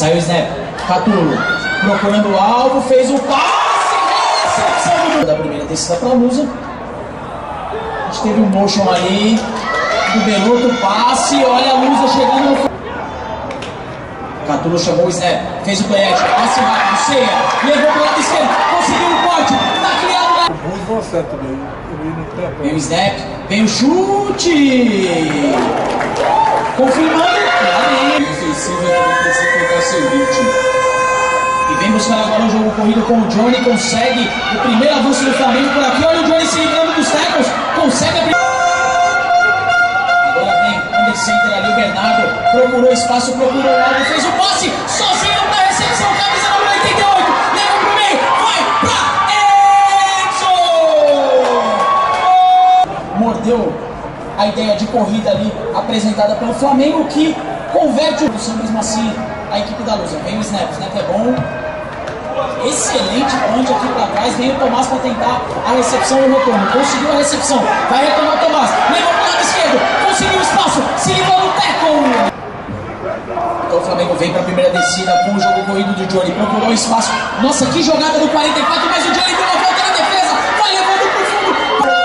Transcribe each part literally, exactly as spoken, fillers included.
Saiu o snap. Catulo procurando o alvo, fez o passe. Recepção da primeira descida para a Lusa. A gente teve um motion ali do Beloto, passe. Olha a Lusa chegando no. Catulo chamou o snap, fez o play action, passe rápido, Ceia, levou pro lado esquerdo, conseguiu o corte, tá criado lá. Vem o snap, vem o chute. Confirmando. Ofensiva vai ter que colocar seu ritmo. E vem buscar agora o jogo corrido com o Johnny, consegue o primeiro avanço do Flamengo por aqui. Olha o Johnny se livrando dos tackles, consegue a primeira. Agora vem under center ali o Bernardo, procurou espaço, procurou o alvo, fez o passe, sozinho na recepção, camisa número oitenta e oito, leva pro meio, vai pra Edson! Mordeu a ideia de corrida ali apresentada pelo Flamengo, que converte o São mesmo assim a equipe da Lusa. Vem o snap, o snap é bom. Excelente ponte aqui para trás. Vem o Tomás para tentar a recepção e o retorno. Conseguiu a recepção. Vai retornar o Tomás. Levou para o lado esquerdo. Conseguiu o espaço. Se livrou no tackle. Então o Flamengo vem para a primeira descida com o jogo corrido do Johnny. Procurou espaço. Nossa, que jogada do quarenta e quatro. Mas o Johnny deu uma volta na defesa. Vai levando para o fundo.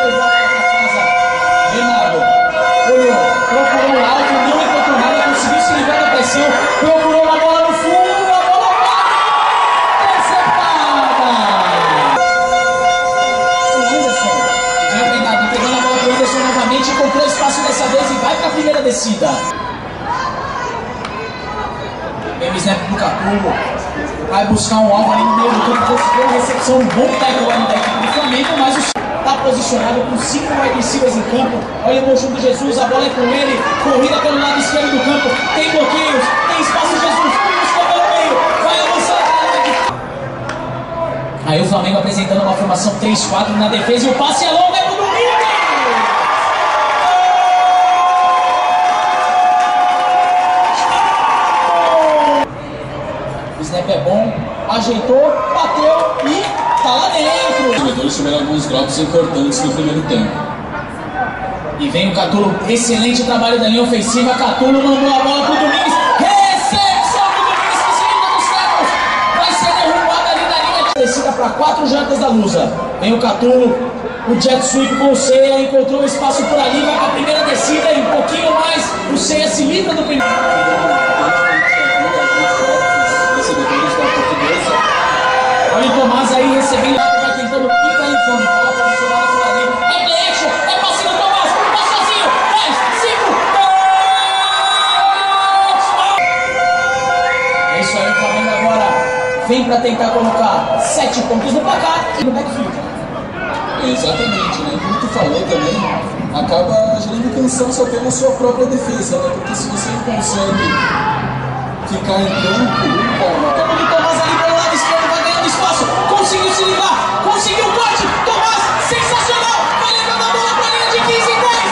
Bernardo olhou. Procurou o alto. Não encontrou nada. Conseguiu se livrar da pressão. Procurou uma bola no fundo. Encontrou espaço dessa vez e vai para a primeira descida. Vem o snap do Catulo. Vai buscar um alvo ali no meio do campo. Conseguiu a recepção. Um bom tackle ali da equipe do Flamengo, mas o está posicionado com cinco wide receivers em campo. Olha o motion do Jesus. A bola é com ele. Corrida pelo lado esquerdo do campo. Tem bloqueios. Tem espaço. Jesus busca pelo meio. Vai avançar. Aí o Flamengo apresentando uma formação três quatro na defesa. E o passe é longo. É pro Domingos. O snap é bom, ajeitou, bateu e tá lá dentro. Os jogadores tiveram alguns drops importantes no primeiro tempo. E vem o Catulo, excelente trabalho da linha ofensiva. Catulo mandou a bola pro Domingos. Recepção do Domingos que se livra dos tackles. Vai ser derrubada ali na linha de descida para quatro jardas da Lusa. Vem o Catulo, o jet sweep com o Ceia, encontrou espaço por ali, vai para a primeira descida e um pouquinho mais. O Ceia se livra do primeiro. Olha o Tomás aí recebendo, vai tentando ir para a zona, bola posicionada por ali. É play action, é passe do Tomás, tá sozinho, dez, cinco, é isso aí, o Flamengo agora vem para tentar colocar sete pontos no placar e no backfield. Exatamente, né? Como tu falou também, acaba gerando cansaço até na sua própria defesa, né? Porque se você não consegue ficar em campo, cara, o Tomás ali pelo lado esquerdo vai ganhando espaço, conseguiu se livrar, conseguiu o corte, Tomás, sensacional, vai levando a bola para a linha de quinze, dez,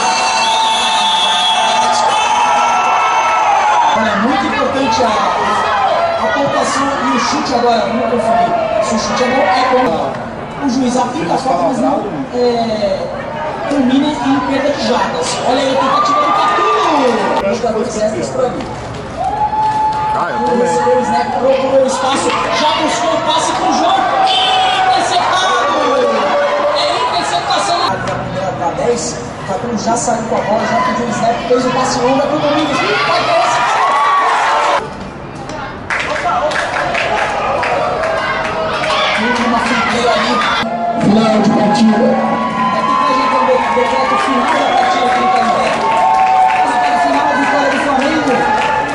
olha, é muito importante a, a pontuação e o chute agora, vamos conferir, se o chute é bom, é bom, o juiz apita a falta, mas não é, termina em perda de jardas, olha aí a tentativa do Catulo, os jogadores extras por ali. Ah, eu também. Recebeu o snap, procurou o espaço, já buscou o passe pro João, interceptado! É interceptação! A primeira para dez, o Catulo já saiu com a bola, já pediu o snap, fez o passe longo pro Domingos, vai ter recepção! Tudo numa fronteira ali. Final de partida. É que a gente tem um decreto final da partida.